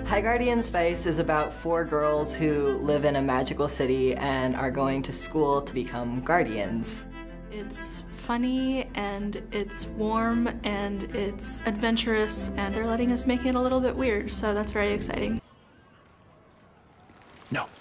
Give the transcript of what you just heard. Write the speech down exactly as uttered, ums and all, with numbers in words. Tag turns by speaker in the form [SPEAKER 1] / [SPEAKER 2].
[SPEAKER 1] High Guardian Spice is about four girls who live in a magical city and are going to school to become guardians.
[SPEAKER 2] It's funny and it's warm and it's adventurous, and they're letting us make it a little bit weird, so that's very exciting.
[SPEAKER 3] No.